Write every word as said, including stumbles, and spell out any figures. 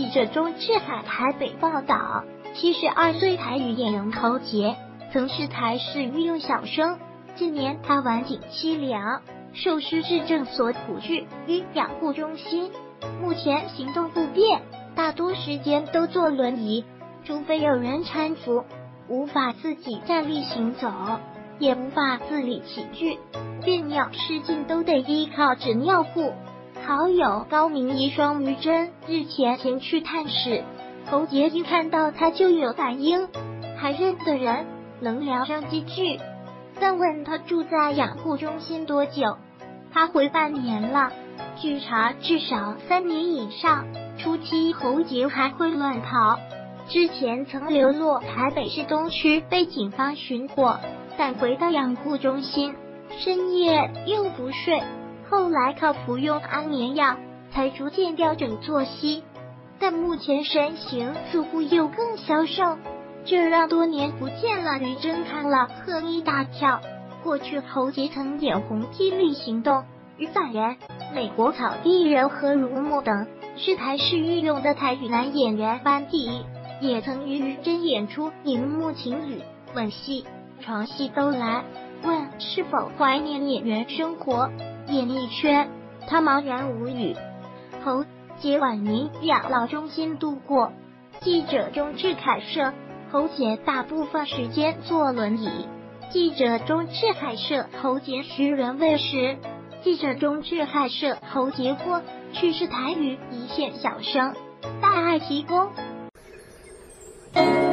记者钟志海台北报道，七十二岁台语演员侯杰曾是台视御用小生，近年他晚景凄凉，受失智症所苦居于养护中心，目前行动不便，大多时间都坐轮椅，除非有人搀扶，无法自己站立行走，也无法自理起居，便尿失禁都得依靠纸尿布。好友高明仪双于珍日前前去探视，侯杰一看到他就有反应，还认得人，能聊上几句，但问他住在养护中心多久，他回半年了，据查至少三年以上。初期侯杰还会乱跑，之前曾流落台北市东区被警方寻获，但回到养护中心，深夜又不睡，后来靠服用安眠药才逐渐调整作息，但目前身形似乎又更消瘦，这让多年不见了于珍看了喝一大跳。过去侯杰曾演红霹雳行动、与犯人、美国草地人和如墨等，是台视御用的台语男演员班底，也曾与于珍演出荧幕情侣、吻戏、床戏都来。问是否怀念演员生活、演艺圈，他茫然无语。侯杰晚年养老中心度过。记者钟志凯摄，侯杰大部分时间坐轮椅。记者钟志凯摄侯杰徐人卫视。记者钟志凯摄侯杰过去是台语一线小生，大爱提供。